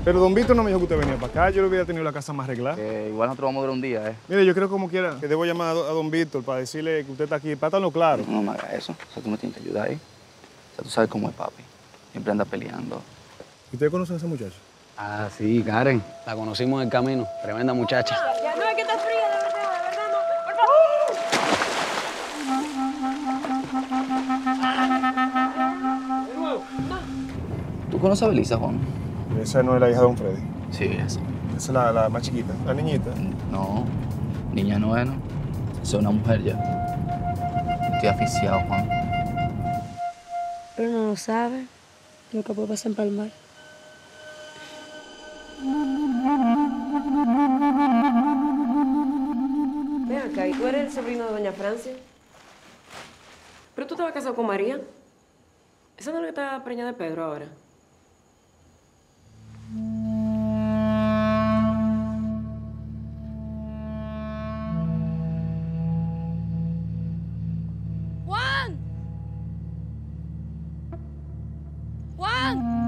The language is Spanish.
Pero Don Víctor no me dijo que usted venía para acá. Yo le hubiera tenido la casa más arreglada. Igual nosotros vamos a durar un día, ¿eh? Mire, yo creo como quiera que debo llamar a Don Víctor para decirle que usted está aquí, para estarlo claro. No me hagas eso. O sea, tú me tienes que ayudar, ¿eh? O sea, tú sabes cómo es papi. Siempre anda peleando. ¿Usted conoce a esa muchacha? Ah, sí, Karen. La conocimos en el camino. Tremenda muchacha. Ya no, es que está fría, de verdad no. Por favor. ¿Tú conoces a Belisa, Juan? Esa no es la hija de Don Freddy. Sí, esa. Esa es la más chiquita, la niñita. No, niña no es, ¿no? Soy una mujer ya. Estoy asfixiado, Juan. Pero no lo sabe lo que puede pasar en Palmar. Ven acá, ¿y tú eres el sobrino de Doña Francia? ¿Pero tú estabas casado con María? ¿Esa no es la que está preñada de Pedro ahora? ¡Juan! ¡Juan!